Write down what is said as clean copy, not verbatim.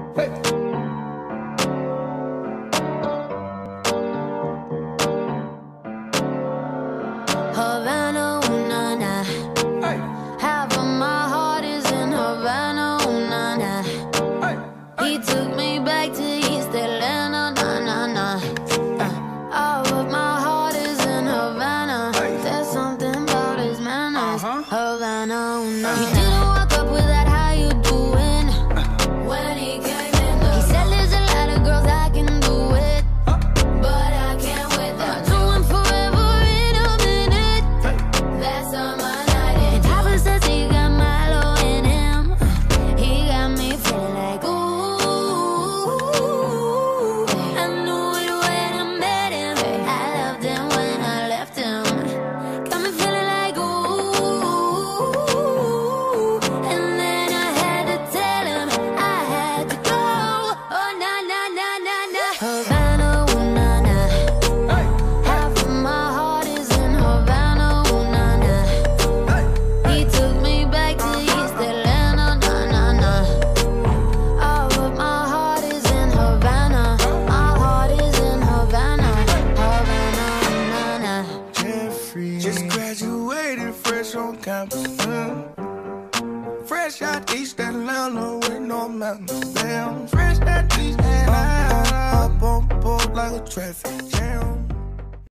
Havana, ooh, nah, nah. Half of my heart is in Havana, ooh, nah, nah. He took me back to East Atlanta, nah, nah, nah. All of my heart is in Havana. There's something about his manners. Havana, ooh, nah, nah. He didn't walk up with that, how you doing? When he came in the he said there's a lot of girls I can do it, but I can't with that. I'll do him forever in a minute. That's on my night. And Papa says he got Milo in him. He got me feeling like ooh. I knew it when I met him. I loved him when I left him. Got me feeling like ooh. And then I had to tell him I had to go. Oh, nah, nah, nah, nah, nah. Havana, ooh, nah, nah. Half of my heart is in Havana, ooh, nah, nah. He took me back to East Atlanta, nah, nah, nah. All of my heart is in Havana. My heart is in Havana. Havana, nah, nah. Jeffrey just graduated fresh on campus. Fresh out East Atlanta with no mountains. Damn, fresh out East Atlanta. Up on board like a traffic jam.